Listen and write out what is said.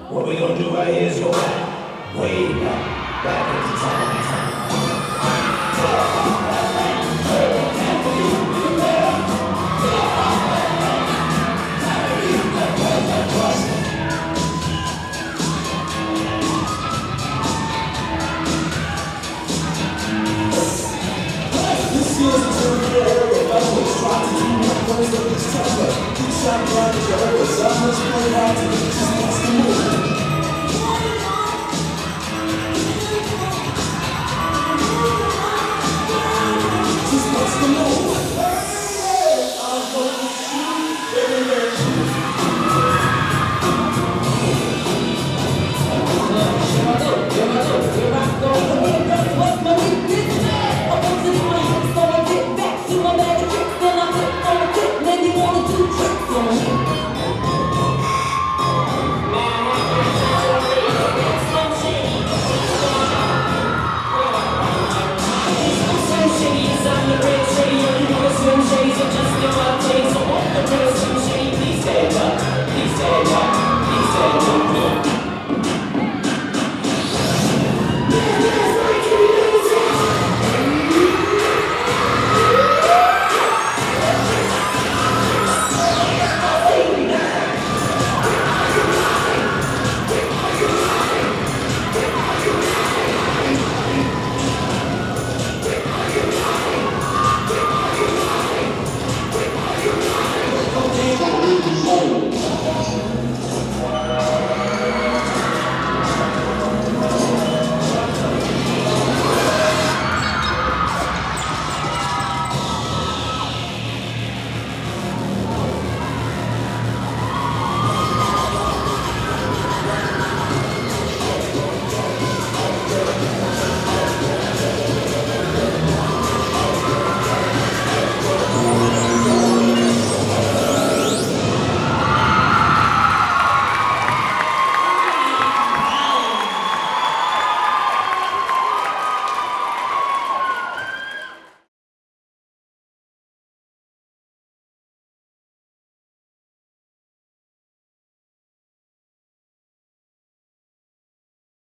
What we gonna do right here is go back, way back, back into time. This year's a terrible era. Always try to do my first of this time. Keep shining bright as your ever. So much play hard to get just wants to move. Just wants to move. Hey, I'm gonna shoot, baby. What's my weakness? I want to do my hips, so I get back to my bag of tricks. Then I flip on a tip, then you wanna do tricks on me. Slim Shady, I'm the real Shady. You know the Slim Shadys are just in my taste. So want the real Slim Shady, please stand up, please stand up, please stand up.